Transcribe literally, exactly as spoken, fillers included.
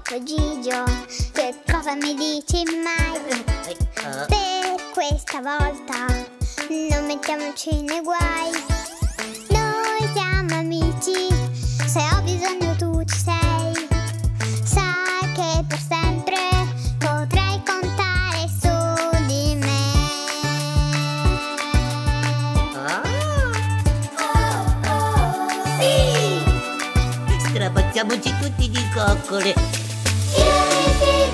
poco Gigio, che cosa mi dici mai? Per questa volta non mettiamoci nei guai. Noi siamo amici, se ho bisogno tu ci sei. Sai che per sempre potrai contare su di me. Oh, oh, sì! Strapazziamoci tutti di coccole. Sì, sì,